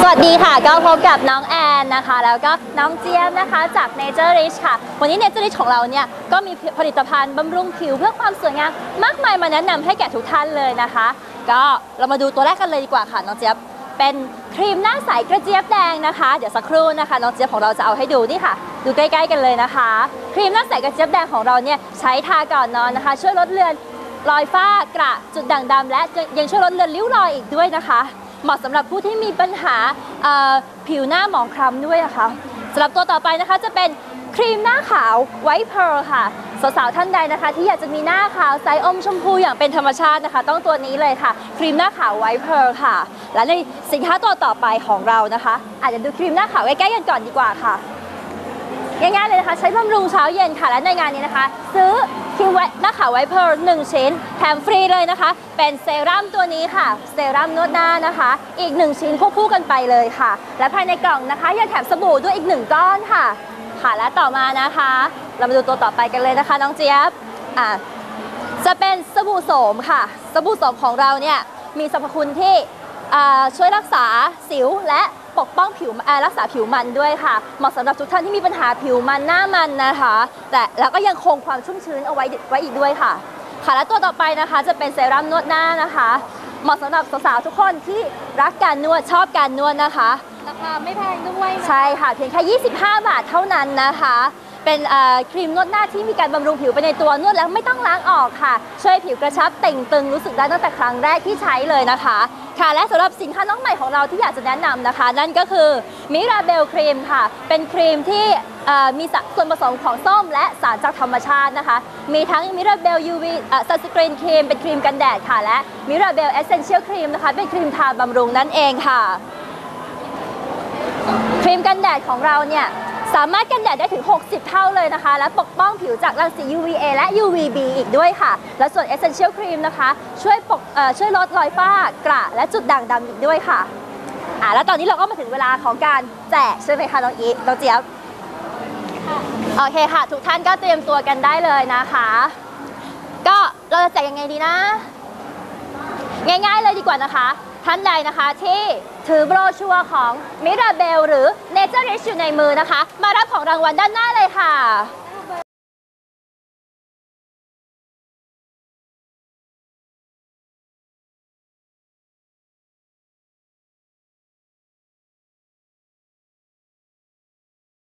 สวัสดีค่ะก็พบกับน้องแอนนะคะแล้วก็น้องเจี๊ยบนะคะจาก Nature Rich ค่ะวันนี้ Nature Rich ของเราเนี่ยก็มีผลิตภัณฑ์บำรุงผิวเพื่อความสวยงามมากมายมาแนะนำให้แก่ทุกท่านเลยนะคะก็เรามาดูตัวแรกกันเลยดีกว่าค่ะน้องเจี๊ยบเป็นครีมหน้าใสกระเจี๊ยบแดงนะคะเดี๋ยวสักครู่นะคะน้องเจี๊ยบของเราจะเอาให้ดูนี่ค่ะดูใกล้ๆกันเลยนะคะครีมหน้าใสกระเจี๊ยบแดงของเราเนี่ยใช้ทาก่อนนอนนะคะช่วยลดเลือนรอยฝ้ากระจุดด่างดำและยังช่วยลดเลือนริ้วรอยอีกด้วยนะคะเหมาะสำหรับผู้ที่มีปัญหาผิวหน้าหมองคล้ำด้วยนะคะสำหรับตัวต่อไปนะคะจะเป็นครีมหน้าขาวไวท์เพร์ลค่ะสาวๆท่านใดนะคะที่อยากจะมีหน้าขาวใสอมชมพูอย่างเป็นธรรมชาตินะคะต้องตัวนี้เลยค่ะครีมหน้าขาวไวท์เพร์ลค่ะและในสินค้าตัวต่อไปของเรานะคะอาจจะดูครีมหน้าขาวใกล้ๆกันก่อนดีกว่าค่ะง่ายๆเลยนะคะใช้บำรุงเช้าเย็นค่ะและในงานนี้นะคะซื้อครีมหน้าขาวไวท์เพร์ล1ชิ้นแถมฟรีเลยนะคะเป็นเซรั่มตัวนี้ค่ะเซรั่มนวดหน้านะคะอีก1ชิ้นควบคู่กันไปเลยค่ะและภายในกล่องนะคะยังแถมสบู่ด้วยอีก1ก้อนค่ะและต่อมานะคะเรามาดูตัวต่อไปกันเลยนะคะน้องเจี๊ยบจะเป็นสบู่โสมค่ะสบู่โสมของเราเนี่ยมีสรรพคุณที่ช่วยรักษาสิวและปกป้องผิวรักษาผิวมันด้วยค่ะเหมาะสำหรับทุกท่านที่มีปัญหาผิวมันหน้ามันนะคะแล้วก็ยังคงความชุ่มชื้นเอาไว้อีกด้วยค่ะและตัวต่อไปนะคะจะเป็นเซรั่มนวดหน้านะคะเหมาะสำหรับสาวๆทุกคนที่รักการนวดชอบการนวดนะคะราคาไม่แพงด้วยใช่ค่ะเพียงแค่25 บาทเท่านั้นนะคะเป็นครีมนวดหน้าที่มีการบำรุงผิวไปในตัวนวดแล้วไม่ต้องล้างออกค่ะช่วยผิวกระชับเต่งตึงรู้สึกได้ตั้งแต่ครั้งแรกที่ใช้เลยนะคะและสำหรับสินค้าน้องใหม่ของเราที่อยากจะแนะนำนะคะนั่นก็คือมิราเบลครีมค่ะเป็นครีมที่มีส่วนผสมของส้มและสารจากธรรมชาตินะคะมีทั้งมิราเบล UV ซันสกรีนครีมเป็นครีมกันแดดค่ะและมิราเบลเอสเซนเชียลครีมนะคะเป็นครีมทาบำรุงนั่นเองค่ะครีมกันแดดของเราเนี่ยสามารถกันแดดได้ถึง60 เท่าเลยนะคะและปกป้องผิวจากรังสี UVA และ UVB อีกด้วยค่ะและส่วน Essential Cream นะคะช่วยลดรอยฝ้ากระและจุดด่างดำอีกด้วยค่ะแล้วตอนนี้เราก็มาถึงเวลาของการแจกใช่ไหมคะน้องอีน้องเจี๊ยบโอเคค่ะทุกท่านก็เตรียมตัวกันได้เลยนะคะก็เราจะแจกยังไงดีนะง่ายๆเลยดีกว่านะคะท่านใดนะคะที่ถือโบรชัวร์ของมิราเบลหรือ Nature Rich อยู่ในมือนะคะมารับของรางวัลด้านหน้าเลยค่ะ